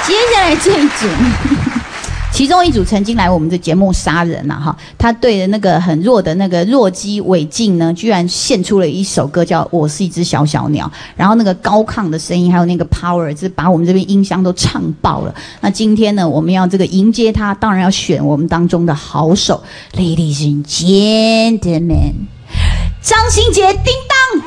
接下来这一组。其中一组曾经来我们的节目杀人呐、哈，他对着那个很弱的那个弱鸡韦静呢，居然献出了一首歌叫《我是一只小小鸟》，然后那个高亢的声音还有那个 power， 就是把我们这边音箱都唱爆了。那今天呢，我们要这个迎接他，当然要选我们当中的好手 ，Ladies and Gentlemen， 张新杰叮当。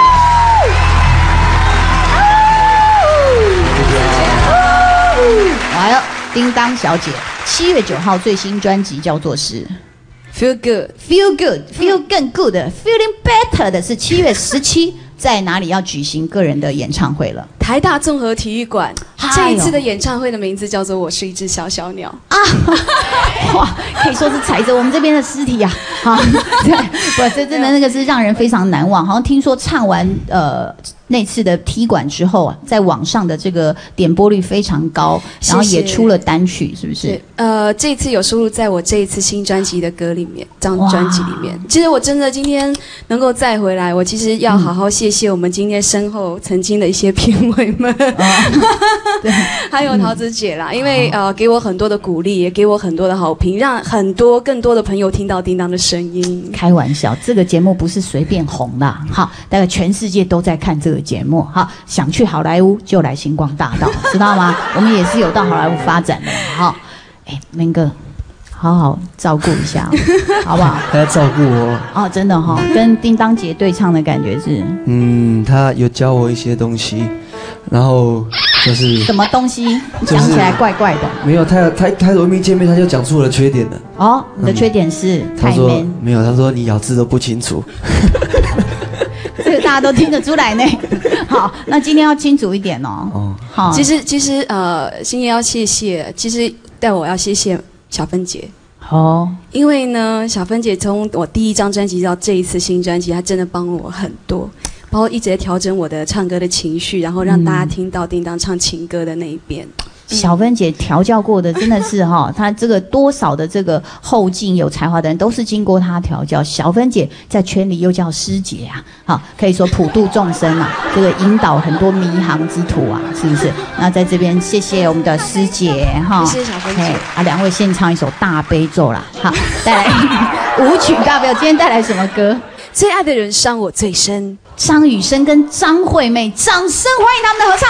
来了，叮当小姐，7月9号最新专辑叫做是 Feel Good，Feel Good，Feel 更 Good，Feeling Better 的是7月17，在哪里要举行个人的演唱会了？ 台大综合体育馆。这一次的演唱会的名字叫做《我是一只小小鸟》啊！ 哇，可以说是踩着我们这边的尸体啊！啊，对，不，这真的那个是让人非常难忘。好像听说唱完那次的踢馆之后啊，在网上的这个点播率非常高，然后也出了单曲，是不是？ 这一次有收录在我这一次新专辑的歌里面，这张专辑里面。其实我真的今天能够再回来，我其实要好好谢谢我们今天身后曾经的一些评委们。对，还有桃子姐啦，因为给我很多的鼓励，也给我很多的好评，让更多的朋友听到叮当的声音。 开玩笑，这个节目不是随便红的，好，大概全世界都在看这个节目，好，想去好莱坞就来星光大道，知道吗？我们也是有到好莱坞发展的，好，明哥。好好照顾一下，好不好？ 他要照顾我哦，真的哈、跟叮当姐对唱的感觉是， 他有教我一些东西，然后就是什么东西？讲起来怪怪的。 没有，他我一见面他就讲出我的缺点了。 哦，你的缺点是他说太 man。 没有，他说你咬字都不清楚。 这个大家都听得出来呢。好，那今天要清楚一点哦。 哦， 好， 其实星爷要谢谢，其实我要谢谢小芬姐。 哦， 因为呢，小芬姐从我第一张专辑到这一次新专辑，她真的帮了我很多，包括一直在调整我的唱歌的情绪，然后让大家听到叮当唱情歌的那一边。 小芬姐调教过的真的是哈，她这个多少的这个后进有才华的人都是经过她调教。小芬姐在圈里又叫师姐啊，好，可以说普度众生啊，这个引导很多迷航之徒啊，是不是？那在这边谢谢我们的师姐哈， 谢谢小芬姐啊，两位献唱一首大悲咒啦，好，带来舞曲大悲咒。今天带来什么歌？ 最爱的人伤我最深， 张雨生跟张惠妹，掌声欢迎他们的合唱。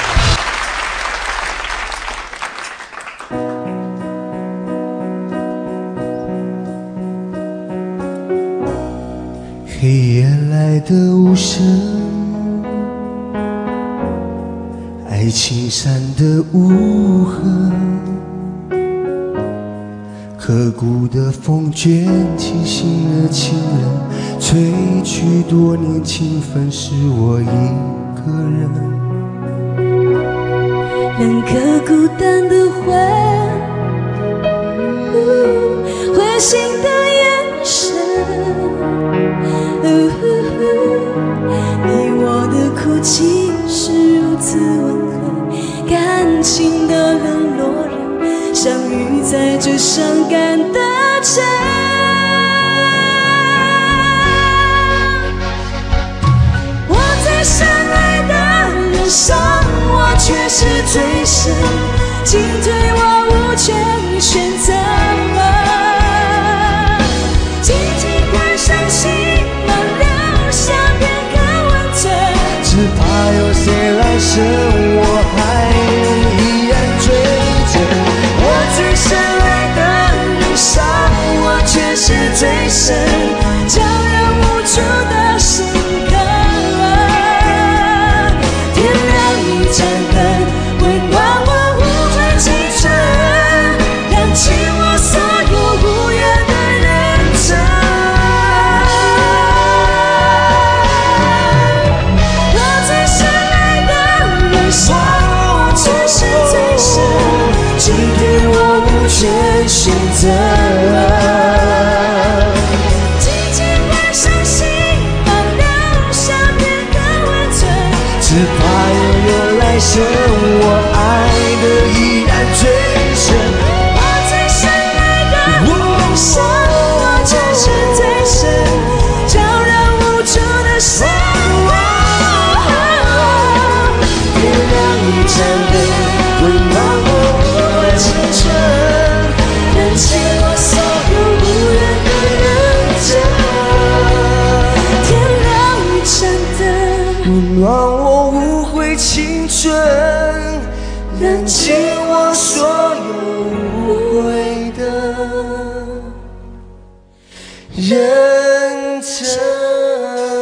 黑夜来的无声，爱情闪的无痕，刻骨的风卷起心的情人，吹去多年情分，是我一个人。 两颗孤单的魂，灰心的眼神，你我的哭泣是如此温和，感情的冷落人，相遇在这伤感的城。我最深爱的人伤我却是最深，进退我无权选择。静静关上心门，留下片刻温存， 只怕有谁来生，我还依然追着。 我最深爱的人伤我却是最深，叫人无助的深刻。天亮一盏灯，温暖我无悔青春，燃起我所有无缘的认真。我最深爱的人伤我却是最深，今天我无权选择。静静关上心门，留下片刻温存， 只怕有来生，我爱的依然最深。 我最深爱的人伤我却是最深，叫人无助的伤。天亮一盏灯，温暖燃尽我所有无悔的认真。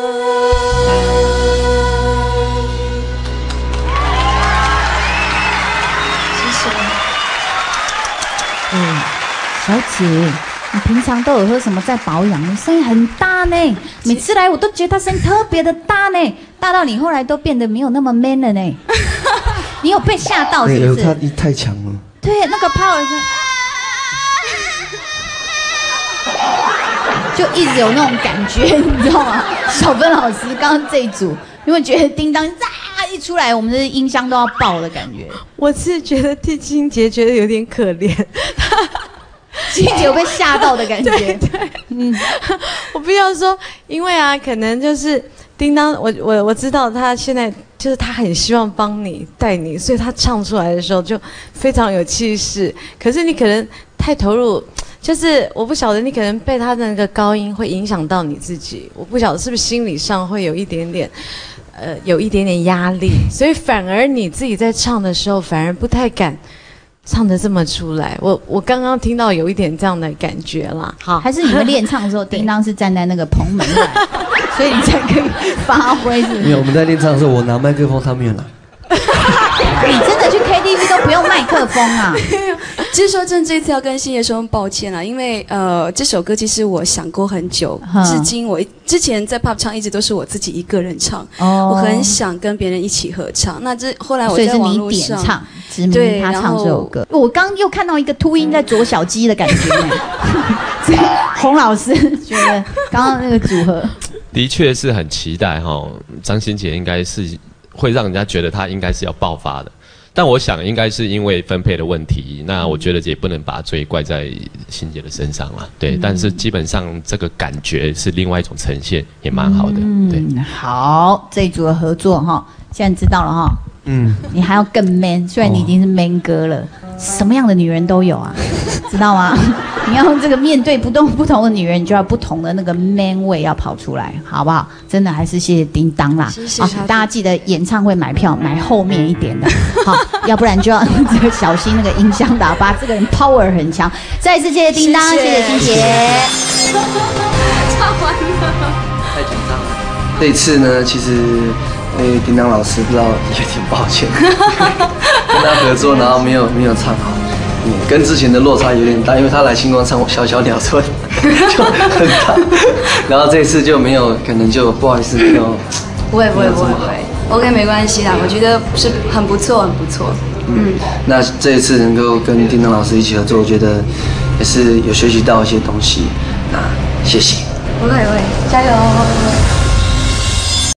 小紫，你平常都有喝什么在保养？你声音很大呢，每次来我都觉得他声音特别的大呢，大到你后来都变得没有那么 man 了呢。你有被吓到是不是？ 他太强了。 对，那个 power 就一直有那种感觉，你知道吗？小芬老师刚刚这一组，你会觉得叮当一出来，我们的音箱都要爆的感觉。 我是觉得替金杰觉得有点可怜。 金姐有被吓到的感觉， 对，我必须要说，因为啊，可能就是叮当，我知道他现在就是他很希望帮你带你，所以他唱出来的时候就非常有气势。可是你可能太投入，就是我不晓得你可能被他的那个高音会影响到你自己，我不晓得是不是心理上会有一点点。有一点点压力，所以反而你自己在唱的时候，反而不太敢唱得这么出来。我刚刚听到有一点这样的感觉啦。好， 还是你们练唱的时候，叮当是站在那个棚门外，所以你才可以发挥，是不是？ 没有，我们在练唱的时候，我拿麦克风，他没有拿。 你真的去 KTV 都不用麦克风啊？ 其实说真的，这次要跟星爷说抱歉啦，因为这首歌其实我想过很久，至今我之前在 pop 唱一直都是我自己一个人唱，我很想跟别人一起合唱。那后来我在网络上， 所以是你点唱，指明他唱这首歌。我刚又看到一个秃鹰在啄小鸡的感觉呢。所以洪老师觉得刚刚那个组合的确是很期待哈，张欣姐应该是会让人家觉得她应该是要爆发的。但我想应该是因为分配的问题，那我觉得也不能把罪怪在欣姐的身上了，对。但是基本上这个感觉是另外一种呈现，也蛮好的，对。 好，这一组的合作哈，现在知道了哈。你还要更 man， 虽然你已经是 man 哥了，什么样的女人都有啊，知道吗？你要这个面对不同的女人，你就要不同的那个 man 味要跑出来，好不好？真的还是谢谢叮当啦。 谢谢大家记得演唱会买票买后面一点的，好，要不然就要这个小心那个音箱喇叭，这个人 power 很强。再一次谢谢叮当，谢谢欣姐。 唱完了， 太紧张了。这一次呢，其实叮当老师不知道也挺抱歉，跟他合作，然后没有唱好。跟之前的落差有点大，因为他来星光唱小小鸟村就很大，然后这一次就没有，可能就不好意思没有。 不会，OK 没关系啦，我觉得是很不错。 那这一次能够跟叮当老师一起合作，我觉得也是有学习到一些东西，那谢谢。 不会，加油。